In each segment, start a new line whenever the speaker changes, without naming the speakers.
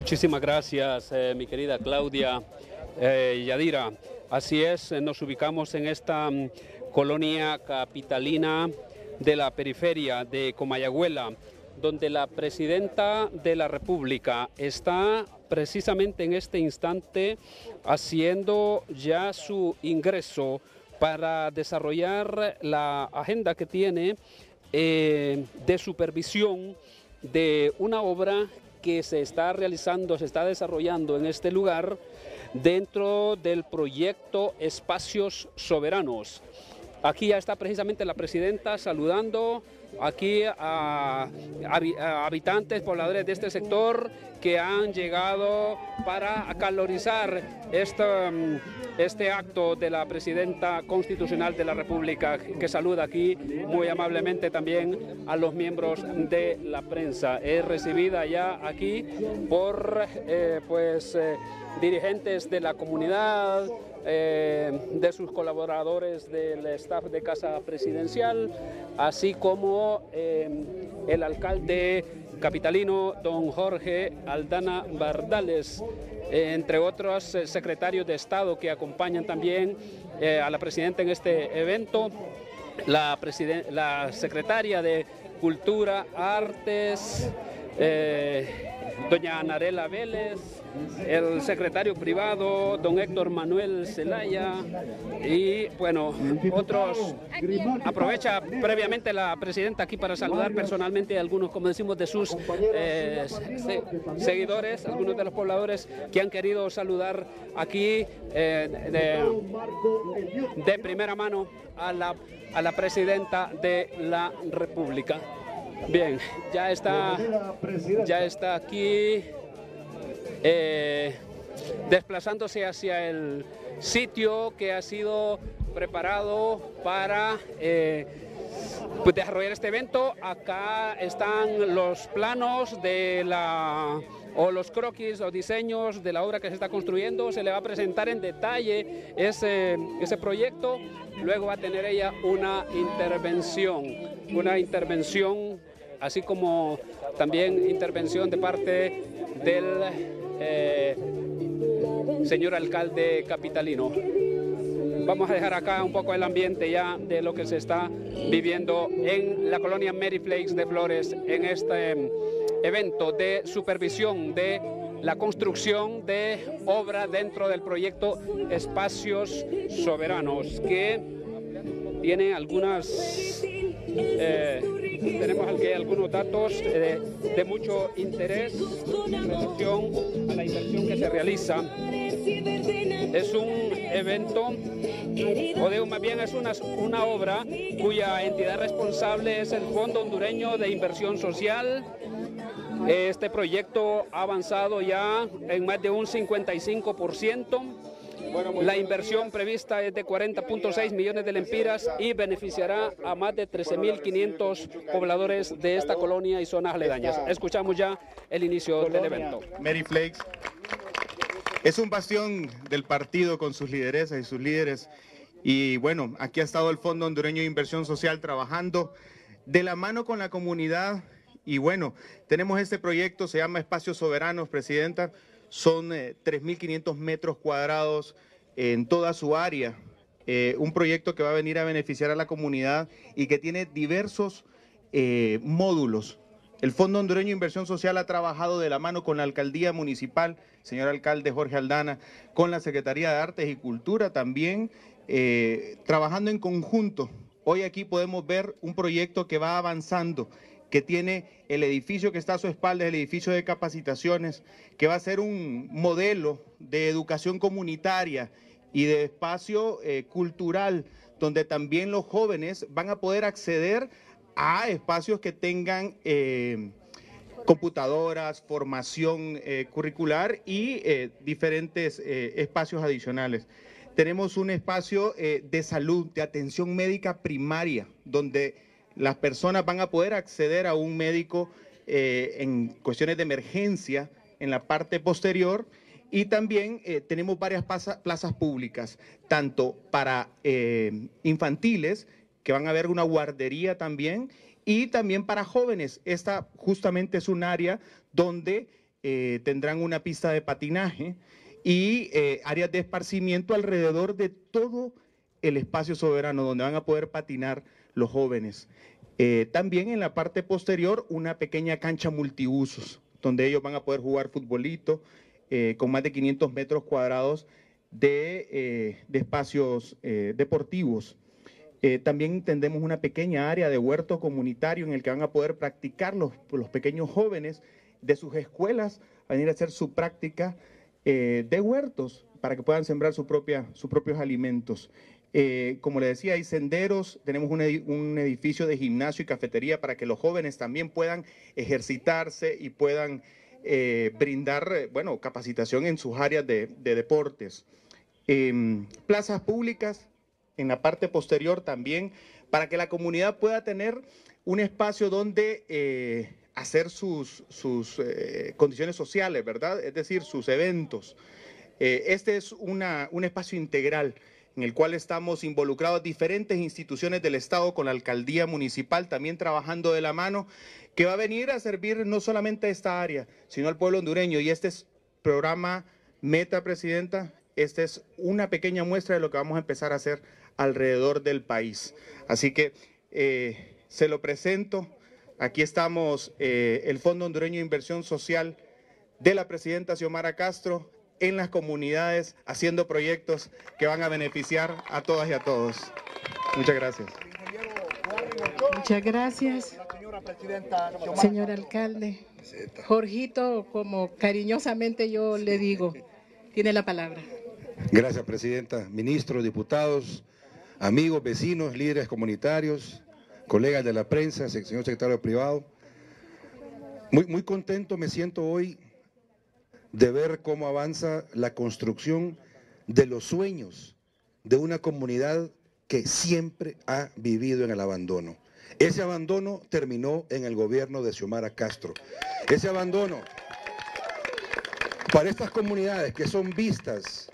Muchísimas gracias, mi querida Claudia Yadira. Así es, nos ubicamos en esta colonia capitalina de la periferia de Comayagüela, donde la presidenta de la República está precisamente en este instante haciendo ya su ingreso para desarrollar la agenda que tiene de supervisión de una obra que se está realizando, se está desarrollando en este lugar dentro del proyecto Espacios Soberanos. Aquí ya está precisamente la presidenta saludando aquí a habitantes, pobladores de este sector que han llegado para acalorizar este acto de la presidenta constitucional de la República, que saluda aquí muy amablemente también a los miembros de la prensa. Es recibida ya aquí por dirigentes de la comunidad, de sus colaboradores del staff de Casa Presidencial, así como el alcalde capitalino, don Jorge Aldana Bardales, entre otros secretarios de Estado que acompañan también a la presidenta en este evento, la secretaria de Cultura, Artes, doña Anarela Vélez, el secretario privado, don Héctor Manuel Zelaya, y bueno, otros. Aprovecha previamente la presidenta aquí para saludar personalmente a algunos, como decimos, de sus seguidores, algunos de los pobladores que han querido saludar aquí de primera mano a la presidenta de la República. Bien, ya está aquí desplazándose hacia el sitio que ha sido preparado para desarrollar este evento. Acá están los planos o los croquis o diseños de la obra que se está construyendo. Se le va a presentar en detalle ese proyecto. Luego va a tener ella una intervención, así como también intervención de parte del señor alcalde capitalino. Vamos a dejar acá un poco el ambiente ya de lo que se está viviendo en la colonia Mary Flakes de Flores en este evento de supervisión de la construcción de obra dentro del proyecto Espacios Soberanos, que tiene tenemos aquí algunos datos de mucho interés en relación a la inversión que se realiza. Es un evento, más bien es una obra cuya entidad responsable es el Fondo Hondureño de Inversión Social. Este proyecto ha avanzado ya en más de un 55%. La inversión prevista es de 40.6 millones de lempiras y beneficiará a más de 13.500 pobladores de esta colonia y zonas aledañas. Escuchamos ya el inicio del evento.
Mary Flakes es un bastión del partido con sus lideresas y sus líderes. Y bueno, aquí ha estado el Fondo Hondureño de Inversión Social trabajando de la mano con la comunidad. Y bueno, tenemos este proyecto, se llama Espacios Soberanos, presidenta. Son 3.500 metros cuadrados en toda su área. Un proyecto que va a venir a beneficiar a la comunidad y que tiene diversos módulos. El Fondo Hondureño de Inversión Social ha trabajado de la mano con la Alcaldía Municipal, señor alcalde Jorge Aldana, con la Secretaría de Artes y Cultura también, trabajando en conjunto. Hoy aquí podemos ver un proyecto que va avanzando, que tiene el edificio que está a su espalda, el edificio de capacitaciones, que va a ser un modelo de educación comunitaria y de espacio cultural, donde también los jóvenes van a poder acceder a espacios que tengan computadoras, formación curricular y diferentes espacios adicionales. Tenemos un espacio de salud, de atención médica primaria, donde las personas van a poder acceder a un médico en cuestiones de emergencia en la parte posterior, y también tenemos varias plazas públicas, tanto para infantiles, que van a haber una guardería también, y también para jóvenes. Esta justamente es un área donde tendrán una pista de patinaje y áreas de esparcimiento alrededor de todo el espacio soberano donde van a poder patinar los jóvenes. También en la parte posterior una pequeña cancha multiusos donde ellos van a poder jugar futbolito con más de 500 metros cuadrados de espacios deportivos. También tendremos una pequeña área de huerto comunitario en el que van a poder practicar los pequeños jóvenes de sus escuelas, a venir a hacer su práctica de huertos para que puedan sembrar sus propios alimentos. Como le decía, hay senderos, tenemos un edificio de gimnasio y cafetería para que los jóvenes también puedan ejercitarse y puedan brindar, bueno, capacitación en sus áreas de deportes. Plazas públicas en la parte posterior también, para que la comunidad pueda tener un espacio donde hacer sus condiciones sociales, ¿verdad? Es decir, sus eventos. Este es un espacio integral en el cual estamos involucrados diferentes instituciones del Estado con la alcaldía municipal, también trabajando de la mano, que va a venir a servir no solamente a esta área, sino al pueblo hondureño. Y este es programa Meta, Presidenta. Esta es una pequeña muestra de lo que vamos a empezar a hacer alrededor del país. Así que se lo presento. Aquí estamos, el Fondo Hondureño de Inversión Social de la Presidenta Xiomara Castro en las comunidades, haciendo proyectos que van a beneficiar a todas y a todos. Muchas gracias.
Muchas gracias, señor alcalde. Jorgito, como cariñosamente yo le digo, tiene la palabra.
Gracias, Presidenta. Ministros, diputados, amigos, vecinos, líderes comunitarios, colegas de la prensa, señor secretario privado. Muy contento me siento hoy de ver cómo avanza la construcción de los sueños de una comunidad que siempre ha vivido en el abandono. Ese abandono terminó en el gobierno de Xiomara Castro. Ese abandono para estas comunidades que son vistas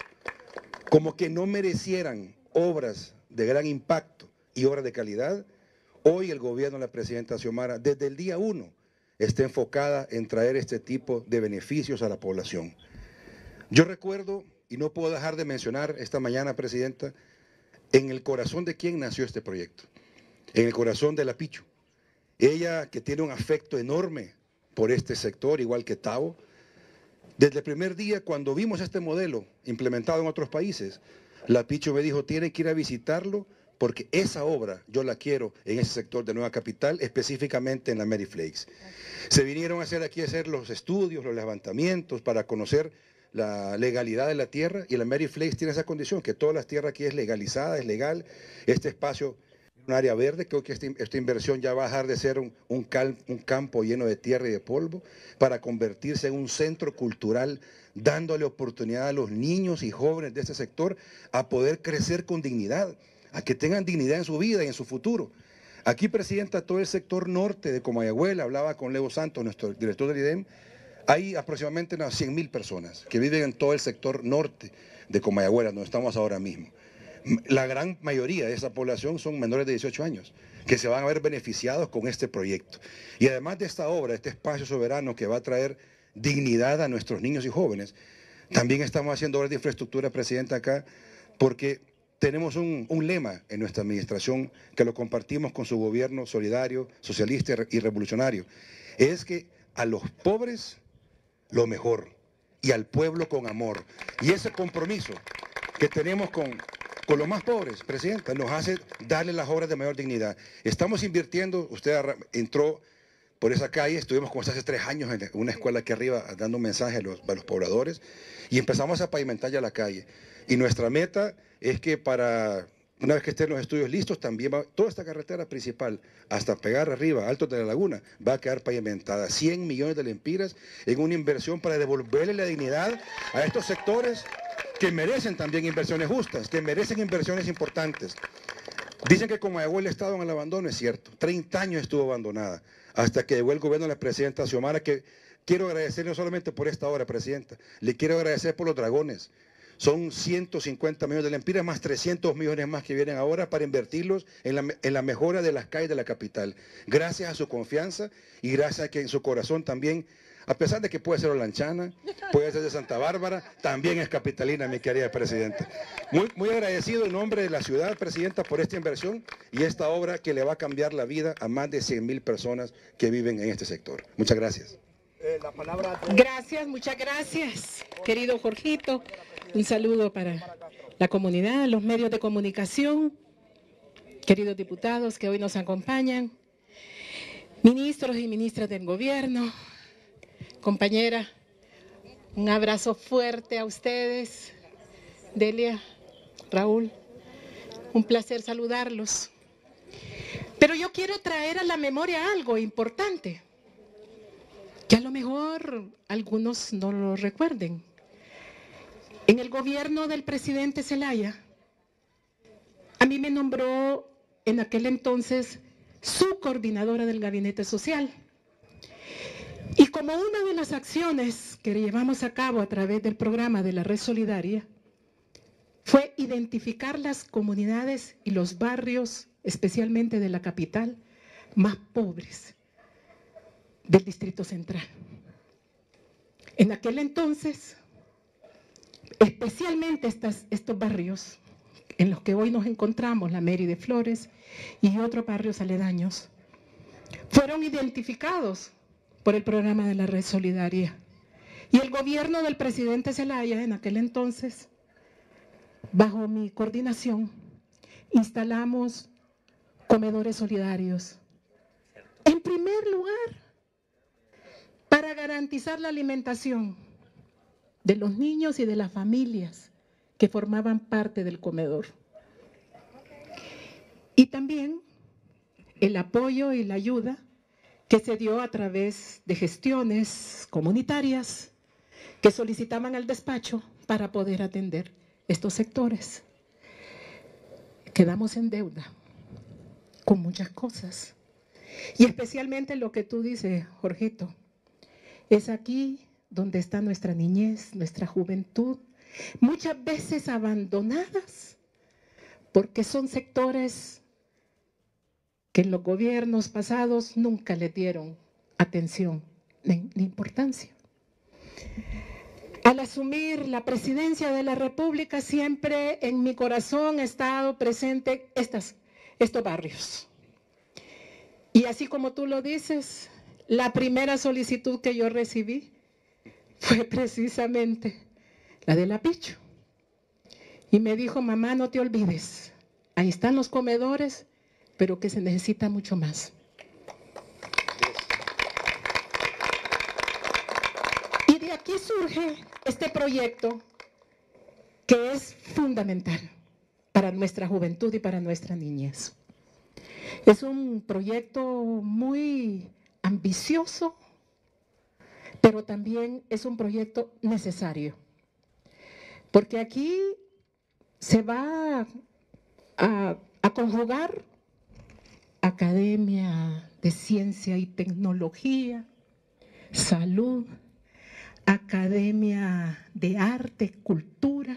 como que no merecieran obras de gran impacto y obras de calidad, hoy el gobierno de la Presidenta Xiomara, desde el día 1, está enfocada en traer este tipo de beneficios a la población. Yo recuerdo, y no puedo dejar de mencionar esta mañana, Presidenta, en el corazón de quién nació este proyecto, en el corazón de la Pichu. Ella, que tiene un afecto enorme por este sector, igual que Tavo, desde el primer día cuando vimos este modelo implementado en otros países, la Pichu me dijo, tiene que ir a visitarlo porque esa obra yo la quiero en ese sector de Nueva Capital, específicamente en la Mary Flakes. Se vinieron a hacer los estudios, los levantamientos para conocer la legalidad de la tierra, y la Mary Flakes tiene esa condición, que toda la tierra aquí es legalizada, es legal. Este espacio es un área verde, creo que esta inversión ya va a dejar de ser un campo lleno de tierra y de polvo para convertirse en un centro cultural, dándole oportunidad a los niños y jóvenes de este sector a poder crecer con dignidad, a que tengan dignidad en su vida y en su futuro. Aquí, Presidenta, todo el sector norte de Comayagüela, hablaba con Leo Santos, nuestro director del IDEM, hay aproximadamente unas 100,000 personas que viven en todo el sector norte de Comayagüela, donde estamos ahora mismo. La gran mayoría de esa población son menores de 18 años, que se van a ver beneficiados con este proyecto. Y además de esta obra, este espacio soberano que va a traer dignidad a nuestros niños y jóvenes, también estamos haciendo obras de infraestructura, Presidenta, acá, porque tenemos un lema en nuestra administración que lo compartimos con su gobierno solidario, socialista y revolucionario. Es que a los pobres lo mejor y al pueblo con amor. Y ese compromiso que tenemos con los más pobres, Presidenta, nos hace darle las obras de mayor dignidad. Estamos invirtiendo, usted entró por esa calle, estuvimos como hace 3 años en una escuela aquí arriba dando un mensaje a los pobladores y empezamos a pavimentar ya la calle. Y nuestra meta es que una vez que estén los estudios listos, también toda esta carretera principal, hasta pegar arriba, Altos de la Laguna, va a quedar pavimentada. 100 millones de lempiras en una inversión para devolverle la dignidad a estos sectores que merecen también inversiones justas, que merecen inversiones importantes. Dicen que Comayagüela ha estado en el abandono, es cierto. 30 años estuvo abandonada, hasta que llegó el gobierno de la Presidenta Xiomara, que quiero agradecerle no solamente por esta obra, Presidenta, le quiero agradecer por los dragones. Son 150 millones de lempiras, más 300 millones más que vienen ahora para invertirlos en la mejora de las calles de la capital. Gracias a su confianza y gracias a que en su corazón también A pesar de que puede ser olanchana, puede ser de Santa Bárbara, también es capitalina, mi querida Presidenta. Muy agradecido en nombre de la ciudad, Presidenta, por esta inversión y esta obra que le va a cambiar la vida a más de 100,000 personas que viven en este sector. Muchas gracias.
Gracias, muchas gracias, querido Jorgito. Un saludo para la comunidad, los medios de comunicación, queridos diputados que hoy nos acompañan, ministros y ministras del gobierno, compañera, un abrazo fuerte a ustedes, Delia, Raúl, un placer saludarlos. Pero yo quiero traer a la memoria algo importante, que a lo mejor algunos no lo recuerden. En el gobierno del presidente Zelaya, a mí me nombró en aquel entonces su coordinadora del gabinete social. Y como una de las acciones que llevamos a cabo a través del programa de la Red Solidaria fue identificar las comunidades y los barrios, especialmente de la capital, más pobres del Distrito Central. En aquel entonces, especialmente estos barrios en los que hoy nos encontramos, la Mary de Flores y otros barrios aledaños, fueron identificados por el programa de la Red Solidaria. Y el gobierno del presidente Zelaya, en aquel entonces, bajo mi coordinación, instalamos comedores solidarios. En primer lugar, para garantizar la alimentación de los niños y de las familias que formaban parte del comedor. Y también el apoyo y la ayuda que se dio a través de gestiones comunitarias que solicitaban al despacho para poder atender estos sectores. Quedamos en deuda con muchas cosas. Y especialmente lo que tú dices, Jorgito, es aquí donde está nuestra niñez, nuestra juventud, muchas veces abandonadas, porque son sectores que en los gobiernos pasados nunca le dieron atención ni importancia. Al asumir la presidencia de la República, siempre en mi corazón ha estado presente estos barrios. Y así como tú lo dices, la primera solicitud que yo recibí fue precisamente la de Lapicho. Y me dijo, mamá, no te olvides, ahí están los comedores, pero que se necesita mucho más. Y de aquí surge este proyecto que es fundamental para nuestra juventud y para nuestra niñez. Es un proyecto muy ambicioso, pero también es un proyecto necesario, porque aquí se va a conjugar academia de ciencia y tecnología, salud, academia de arte, cultura.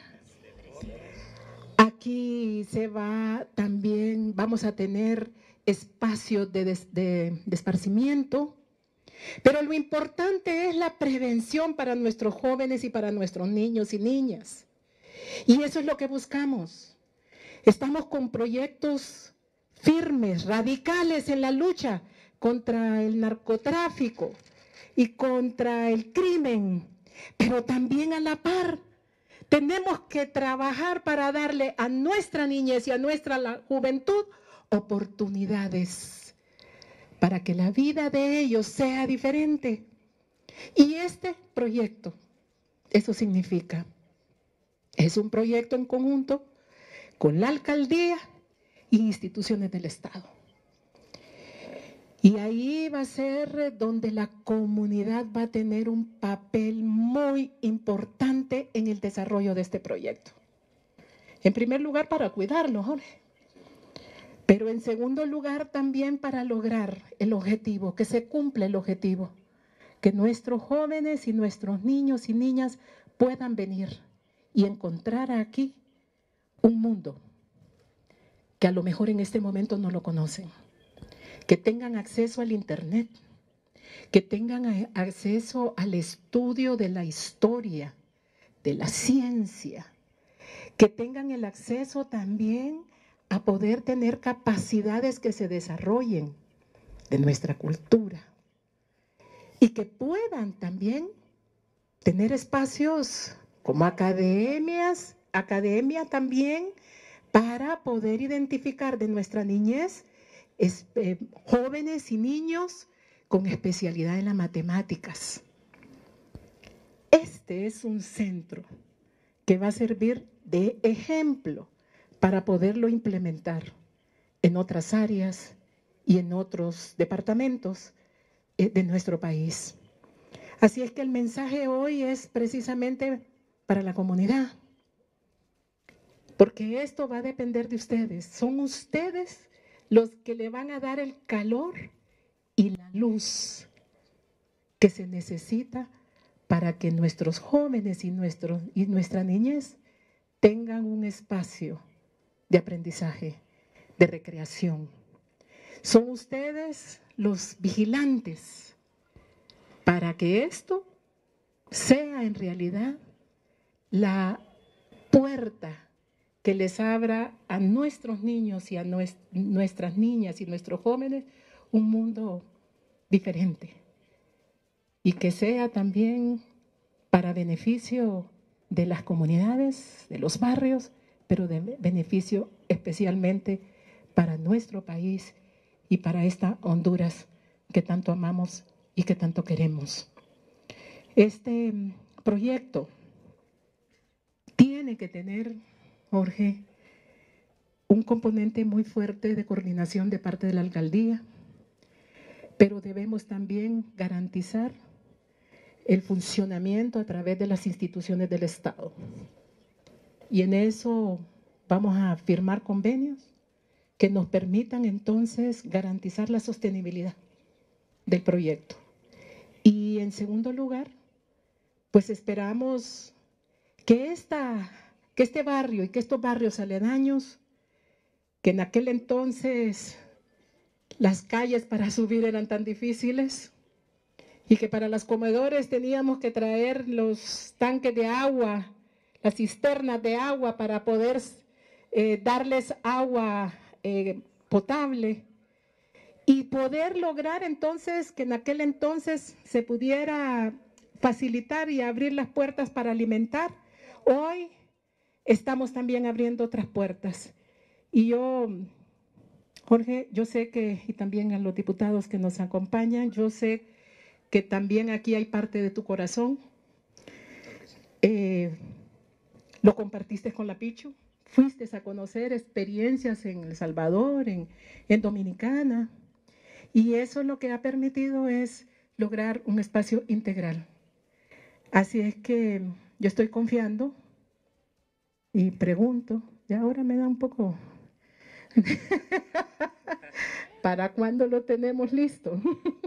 Aquí vamos a tener espacios de esparcimiento, pero lo importante es la prevención para nuestros jóvenes y para nuestros niños y niñas. Y eso es lo que buscamos. Estamos con proyectos firmes, radicales en la lucha contra el narcotráfico y contra el crimen, pero también a la par tenemos que trabajar para darle a nuestra niñez y a nuestra juventud oportunidades para que la vida de ellos sea diferente. Y este proyecto, eso significa, es un proyecto en conjunto con la alcaldía e instituciones del Estado. Y ahí va a ser donde la comunidad va a tener un papel muy importante en el desarrollo de este proyecto. En primer lugar, para cuidarlo, Jorge. Pero en segundo lugar, también para lograr el objetivo, que se cumpla el objetivo, que nuestros jóvenes y nuestros niños y niñas puedan venir y encontrar aquí un mundo que a lo mejor en este momento no lo conocen, que tengan acceso al internet, que tengan acceso al estudio de la historia, de la ciencia, que tengan el acceso también a poder tener capacidades que se desarrollen de nuestra cultura y que puedan también tener espacios como academia también para poder identificar de nuestra niñez jóvenes y niños con especialidad en las matemáticas. Este es un centro que va a servir de ejemplo para poderlo implementar en otras áreas y en otros departamentos de nuestro país. Así es que el mensaje hoy es precisamente para la comunidad, porque esto va a depender de ustedes. Son ustedes los que le van a dar el calor y la luz que se necesita para que nuestros jóvenes y nuestra niñez tengan un espacio de aprendizaje, de recreación. Son ustedes los vigilantes para que esto sea en realidad la puerta que les abra a nuestros niños y a nuestras niñas y nuestros jóvenes un mundo diferente y que sea también para beneficio de las comunidades, de los barrios, pero de beneficio especialmente para nuestro país y para esta Honduras que tanto amamos y que tanto queremos. Este proyecto tiene que tener, Jorge, un componente muy fuerte de coordinación de parte de la alcaldía, pero debemos también garantizar el funcionamiento a través de las instituciones del Estado. Y en eso vamos a firmar convenios que nos permitan entonces garantizar la sostenibilidad del proyecto. Y en segundo lugar, pues esperamos que este barrio y que estos barrios aledaños, que en aquel entonces las calles para subir eran tan difíciles y que para los comedores teníamos que traer los tanques de agua, las cisternas de agua para poder darles agua potable y poder lograr entonces que en aquel entonces se pudiera facilitar y abrir las puertas para alimentar. Hoy estamos también abriendo otras puertas. Y yo, Jorge, yo sé que, y también a los diputados que nos acompañan, yo sé que también aquí hay parte de tu corazón. Lo compartiste con la Pichu, fuiste a conocer experiencias en El Salvador, en Dominicana, y eso lo que ha permitido es lograr un espacio integral. Así es que yo estoy confiando y pregunto, y ahora me da un poco, ¿para cuándo lo tenemos listo?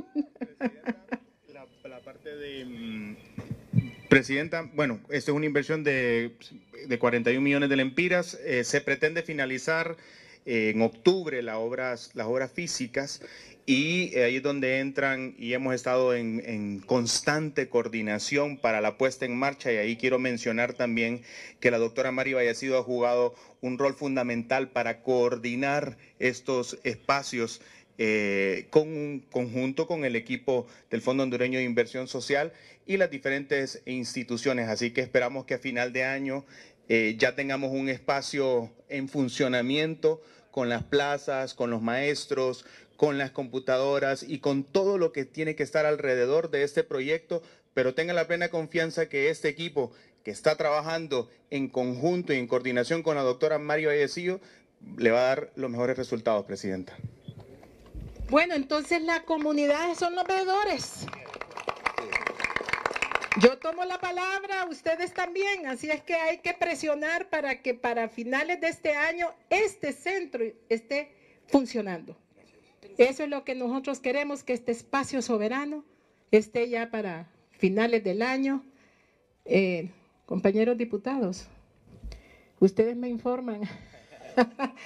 La parte de... Presidenta, bueno, esto es una inversión de 41 millones de lempiras. Se pretende finalizar en octubre las obras físicas y ahí es donde entran y hemos estado en constante coordinación para la puesta en marcha, y ahí quiero mencionar también que la doctora Mari Vallasido ha jugado un rol fundamental para coordinar estos espacios conjunto con el equipo del Fondo Hondureño de Inversión Social y las diferentes instituciones. Así que esperamos que a final de año ya tengamos un espacio en funcionamiento con las plazas, con los maestros, con las computadoras y con todo lo que tiene que estar alrededor de este proyecto, pero tengan la plena confianza que este equipo que está trabajando en conjunto y en coordinación con la doctora Mari Vallasido le va a dar los mejores resultados, Presidenta.
Bueno, entonces la comunidad son los veedores. Yo tomo la palabra, ustedes también, así es que hay que presionar para que para finales de este año este centro esté funcionando. Eso es lo que nosotros queremos, que este espacio soberano esté ya para finales del año. Compañeros diputados, ustedes me informan.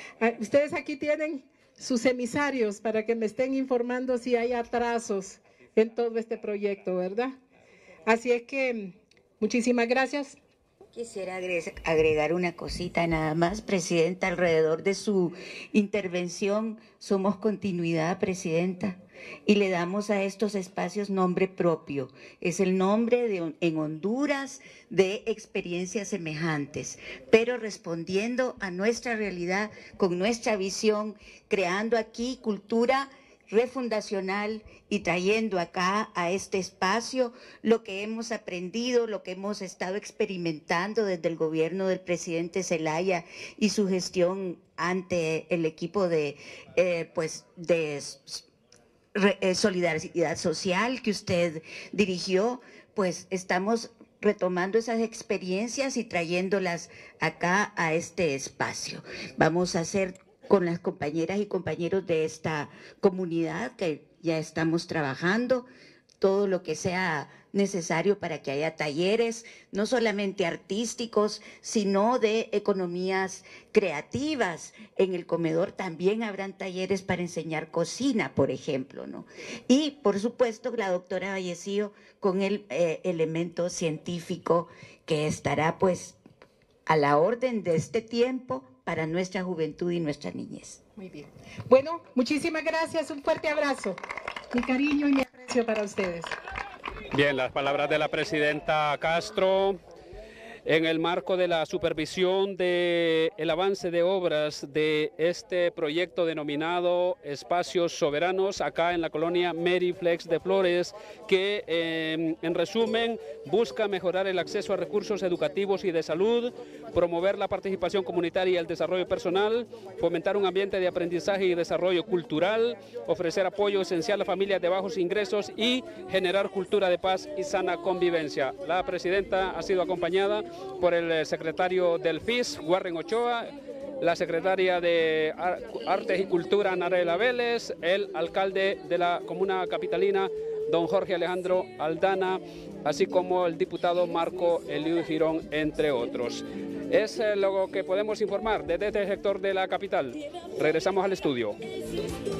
Ustedes aquí tienen sus emisarios para que me estén informando si hay atrasos en todo este proyecto, ¿verdad? Así es que muchísimas gracias.
Quisiera agregar una cosita nada más, Presidenta, alrededor de su intervención. Somos continuidad, Presidenta, y le damos a estos espacios nombre propio. Es el nombre en Honduras de experiencias semejantes, pero respondiendo a nuestra realidad, con nuestra visión, creando aquí cultura refundacional y trayendo acá a este espacio lo que hemos aprendido, lo que hemos estado experimentando desde el gobierno del presidente Zelaya y su gestión ante el equipo de solidaridad social que usted dirigió. Pues estamos retomando esas experiencias y trayéndolas acá a este espacio. Vamos a hacer con las compañeras y compañeros de esta comunidad que ya estamos trabajando todo lo que sea necesario para que haya talleres, no solamente artísticos, sino de economías creativas. En el comedor también habrán talleres para enseñar cocina, por ejemplo, ¿no? Y, por supuesto, la doctora Vallecillo con el elemento científico que estará, pues, a la orden de este tiempo para nuestra juventud y nuestra niñez.
Muy bien. Bueno, muchísimas gracias, un fuerte abrazo. Mi cariño y mi aprecio para ustedes.
Bien, las palabras de la presidenta Castro en el marco de la supervisión del avance de obras de este proyecto denominado Espacios Soberanos, acá en la colonia Meriflex de Flores, que en resumen busca mejorar el acceso a recursos educativos y de salud, promover la participación comunitaria y el desarrollo personal, fomentar un ambiente de aprendizaje y desarrollo cultural, ofrecer apoyo esencial a familias de bajos ingresos y generar cultura de paz y sana convivencia. La presidenta ha sido acompañada por el secretario del FIS, Warren Ochoa, la secretaria de Artes y Cultura, Narela Vélez, el alcalde de la comuna capitalina, don Jorge Alejandro Aldana, así como el diputado Marco Eliud Girón, entre otros. Es lo que podemos informar desde este sector de la capital. Regresamos al estudio.